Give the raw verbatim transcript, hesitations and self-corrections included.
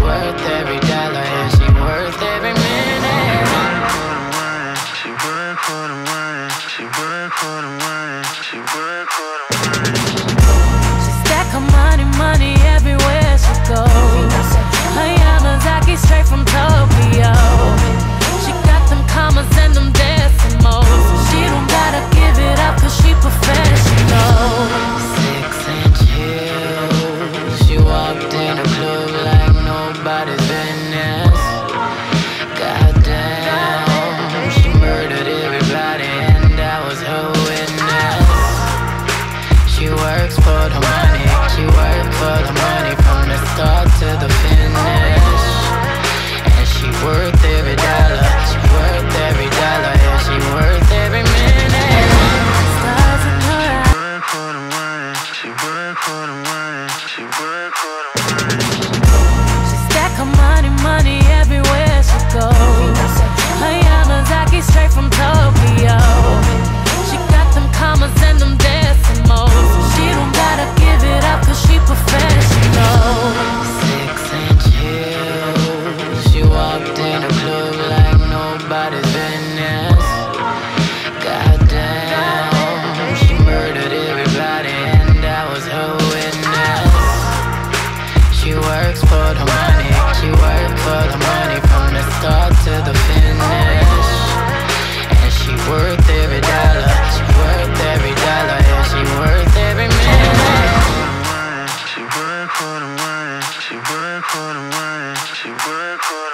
worth every dollar, and she worth every minute. She work for the money, she work for the money, she work for the money. She stack her money, money everywhere she goes. Her Yamazaki straight from Tokyo. She got them commas and them decimals. She don't gotta give it up cause she professional. Six inch heels, she walked in a club like nobody's business. Goddamn, she murdered everybody and I was her witness. She works for the money, she works for the money from the start to the finish. And she worth every dollar, she worth every dollar, and she worth every minute. Stars in her eyes. She work for the money, she work for the money, she work for the money. She stack her money, money everywhere she goes. Her Yamazaki straight from Tokyo. She got them commas and them decimals. She don't gotta give it up cause she professional. Six inch heels, she walked in a club like nobody's business. Goddamn, she murdered everybody and I was her witness. She works for the money, she works for the money from the start to the finish. And she worth every dollar, she worth every dollar, and she worth every minute. She work for the money, she work for the money, she work for the money.